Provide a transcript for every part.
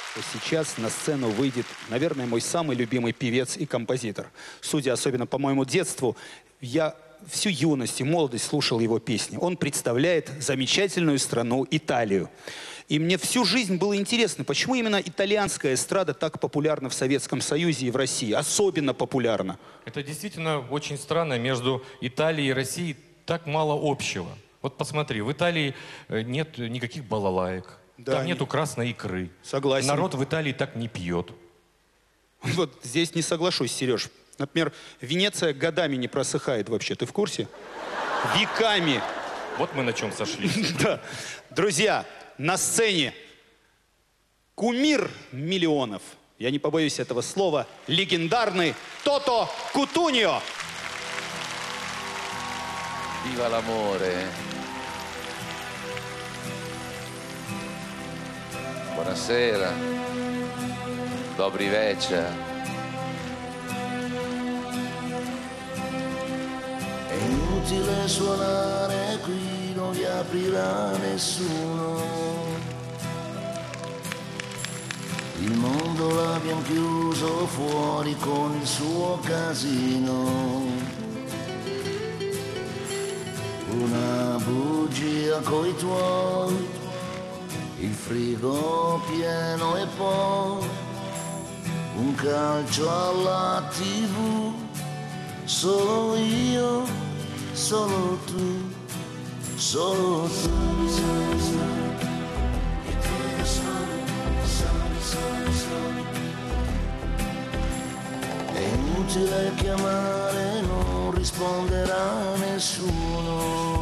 что сейчас на сцену выйдет, наверное, мой самый любимый певец и композитор. Судя особенно по моему детству, я всю юность и молодость слушал его песни. Он представляет замечательную страну Италию. И мне всю жизнь было интересно, почему именно итальянская эстрада так популярна в Советском Союзе и в России, особенно популярна. Это действительно очень странно, между Италией и Россией так мало общего. Вот посмотри, в Италии нет никаких балалаек. Да, там нету красной икры. Согласен. Народ в Италии так не пьет. Вот здесь не соглашусь, Сереж. Например, Венеция годами не просыхает вообще. Ты в курсе? Веками. Вот мы на чем сошлись. Да. Друзья, на сцене кумир миллионов. Я не побоюсь этого слова. Легендарный Тото Кутуньо. Viva l'amore. Buonasera. Dobry večer. È inutile suonare qui, non vi aprirà nessuno. Il mondo l'abbiamo chiuso fuori con il suo casino. Una bugia coi tuoi, il frigo pieno e poi un calcio alla TV. Solo io, solo tu, solo tu. È inutile chiamare, non risponderà nessuno.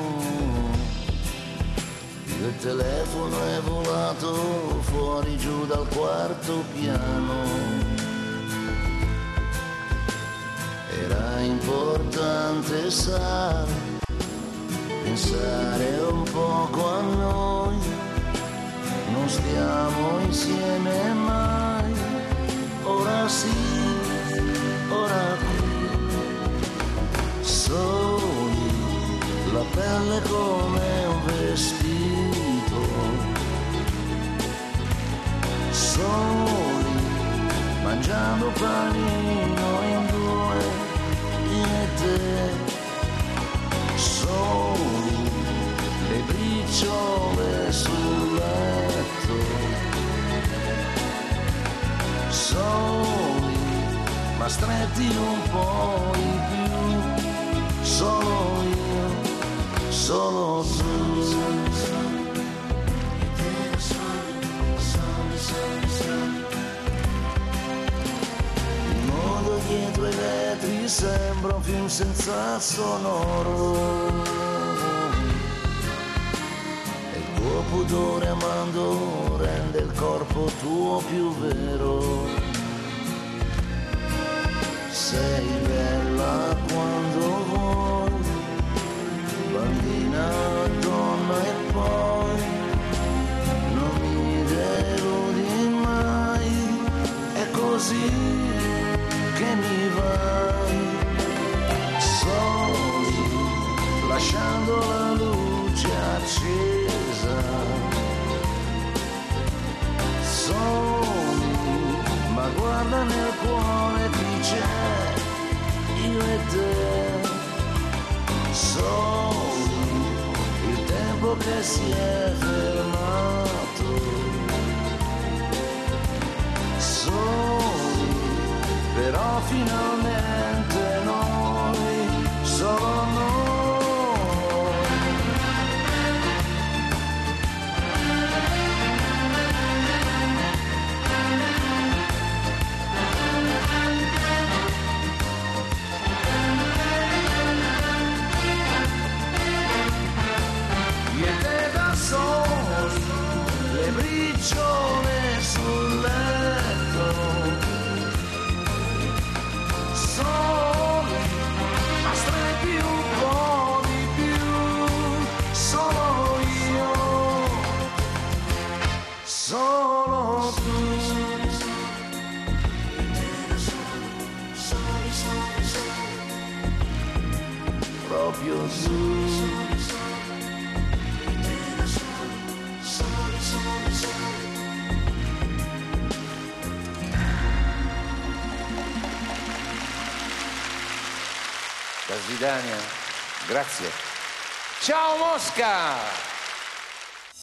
Il telefono è volato fuori giù dal quarto piano. Era importante, sai, pensare un poco a noi. Non stiamo insieme mai. Ora sì, ora qui. Soli, la pelle come un vestito. Soli, mangiando panino in due, io e te. Soli, le briciole sul letto. Soli, ma stretti un po' di più. Solo io, solo tu. Il mondo dietro i vetri sembra un film senza sonoro. E il tuo pudore amando rende il corpo tuo più vero. Sei bella quando vuoi, bambina, donna e poi non mi deludi mai, è così che mi vai. Soli, lasciando la luce accesa. Soli, ma guarda nel cuore chi c'è, io e te. Soli, il tempo che si è fermato. Soli, però finalmente noi, solo noi. Soli, le briciole sul letto. Soli, ma stretti un po' di più. Solo io, solo tu. Proprio tu. Da Svidania. Grazie. Ciao Mosca!